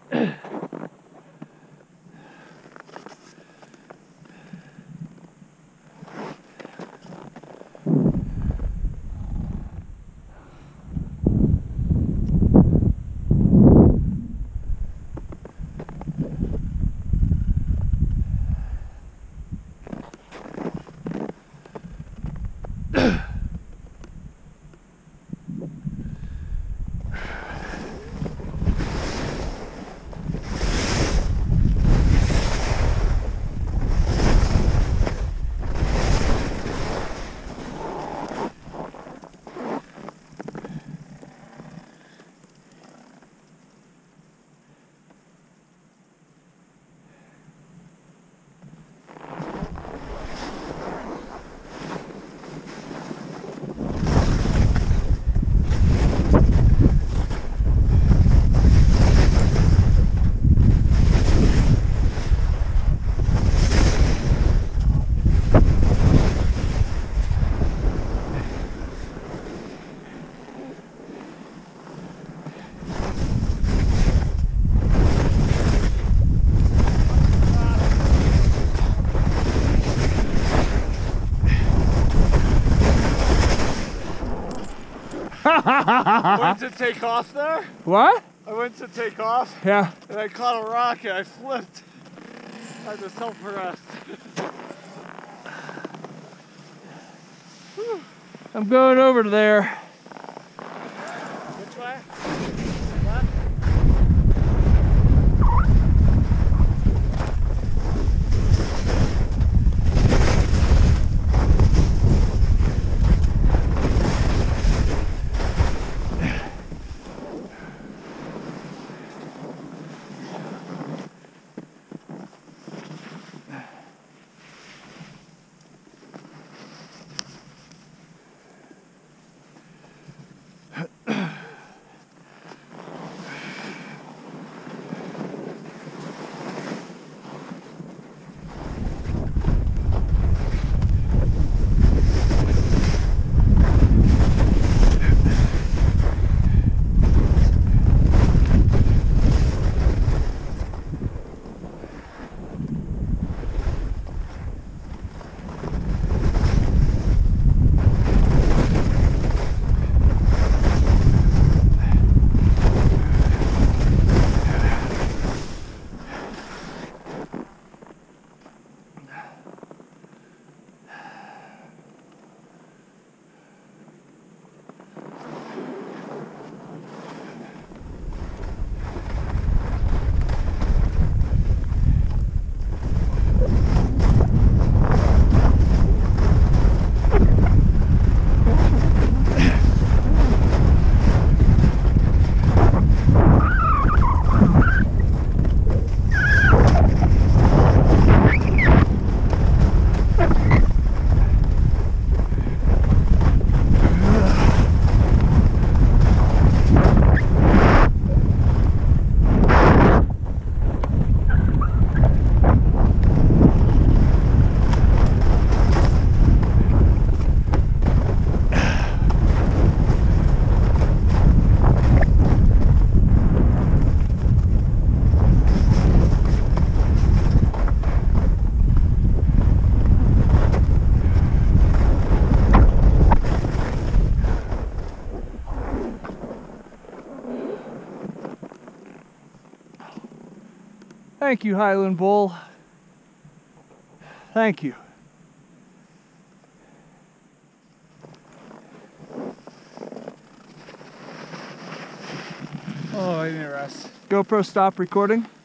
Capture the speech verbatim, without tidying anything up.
I went to take off there. What? I went to take off. Yeah. And I caught a rock and I flipped. I had to self-arrest. I'm going over to there. Which way? Left? Thank you, Highland Bull. Thank you. Oh, I didn't rest. GoPro stop recording.